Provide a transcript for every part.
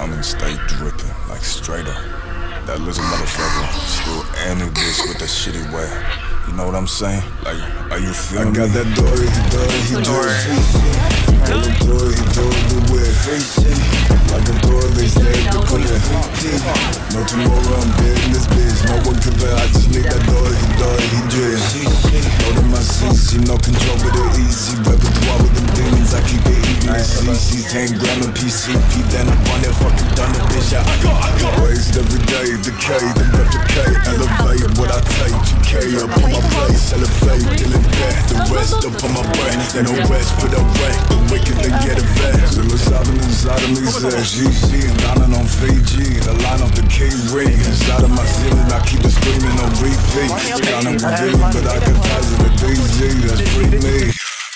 Diamond stay dripping, like straight up. That little motherfucker still any bitch with that shitty way. You know what I'm saying? Like, are you feeling me? I got that Dorohedorohe Drip. Like a door, they say to put it. No tomorrow, I'm dead in this bitch. No one can bear, I just need that Dorohedorohe Drip. Go to my CC, no control, but it easy. Repertoire with them demons, I keep it eating. CC, 10 gram of PCP, then I'm on that fucking done the bitch. I go raised every day, decay, then replicate, elevate what I take. 2K up on my place, elevate, killing death. The rest up on my brain, then no rest, put up rank. The wicked, they get a vet. So inside of me says GC, dining on Fiji. The line of the K-ring, inside of my ceiling, I keep it screaming on repeat. Counting with me, but I can ties in the DZ, that's free me.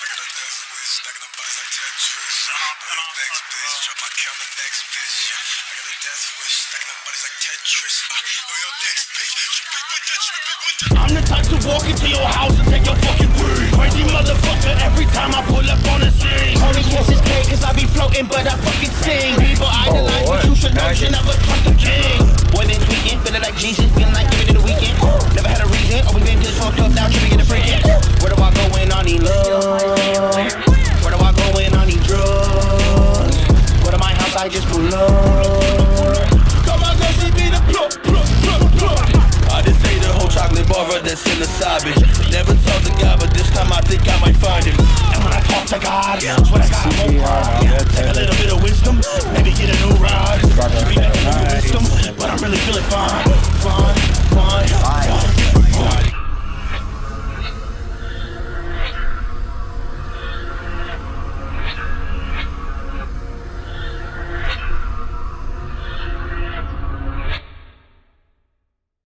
I'm the type to walk into your house and take your fucking word. Crazy motherfucker every time I pull up on the scene. Only guess it's K cause I be floating but I fucking sing. People idolize but you should know you never trust a king. Boy been tweaking, feeling like Jesus, feeling like giving it a weekend. Never had a reason, always been just fucked up, now tripping in the freaking. Where do I go when I need love? Where do I go when I need drugs? Go to my house, I just pull up. Come on, girl, she be the plug. I just ate the whole chocolate bar that's in the side, bitch. Never told the guy, but this time I think I might find him. And when I talk to God, swear to God I won't cry. Take a little bit of wisdom, maybe get a new ride. Be back in the wisdom, but I'm really feeling fine.